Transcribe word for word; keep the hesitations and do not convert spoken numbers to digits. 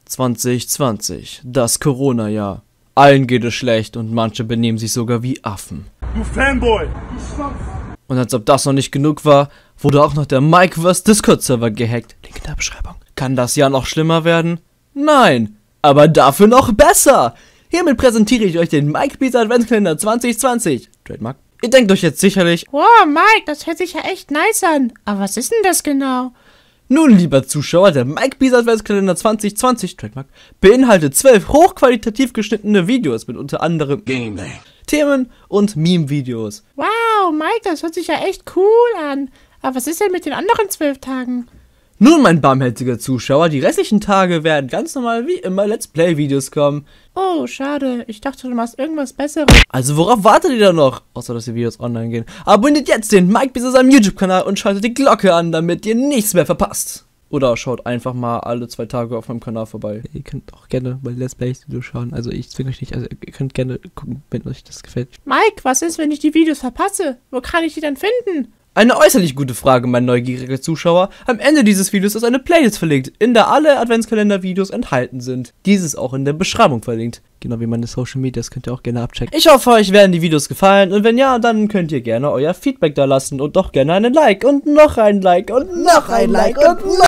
zwanzig zwanzig, das Corona-Jahr. Allen geht es schlecht und manche benehmen sich sogar wie Affen. Du Fanboy! Du Schwanz! Und als ob das noch nicht genug war, wurde auch noch der Mikeverse Discord-Server gehackt. Link in der Beschreibung. Kann das Jahr noch schlimmer werden? Nein, aber dafür noch besser! Hiermit präsentiere ich euch den Mikebeats Adventskalender zwanzig zwanzig. Trademark. Ihr denkt euch jetzt sicherlich, wow, Mike, das hört sich ja echt nice an. Aber was ist denn das genau? nun, lieber Zuschauer, der Mikebeats Adventskalender zwanzig zwanzig, Trademark, beinhaltet zwölf hochqualitativ geschnittene Videos mit unter anderem Gameplay. Themen und Meme-Videos. Wow, Mike, das hört sich ja echt cool an. Aber was ist denn mit den anderen zwölf Tagen? Nun, mein barmherziger Zuschauer, die restlichen Tage werden ganz normal wie immer Let's Play-Videos kommen. Oh, schade. Ich dachte, du machst irgendwas Besseres. Also worauf wartet ihr da noch? Außer, dass die Videos online gehen. Abonniert jetzt den Mikebeats auf seinem YouTube-Kanal und schaltet die Glocke an, damit ihr nichts mehr verpasst. Oder schaut einfach mal alle zwei Tage auf meinem Kanal vorbei. Ihr könnt auch gerne bei Let's Plays-Videos schauen. Also ich zwinge euch nicht. Also ihr könnt gerne gucken, wenn euch das gefällt. Mike, was ist, wenn ich die Videos verpasse? Wo kann ich die dann finden? Eine äußerlich gute Frage, mein neugieriger Zuschauer. Am Ende dieses Videos ist eine Playlist verlinkt, in der alle Adventskalender-Videos enthalten sind. Dieses auch in der Beschreibung verlinkt. Genau wie meine Social Medias, könnt ihr auch gerne abchecken. Ich hoffe, euch werden die Videos gefallen und wenn ja, dann könnt ihr gerne euer Feedback da lassen und doch gerne einen Like und noch ein Like und noch ein Like und noch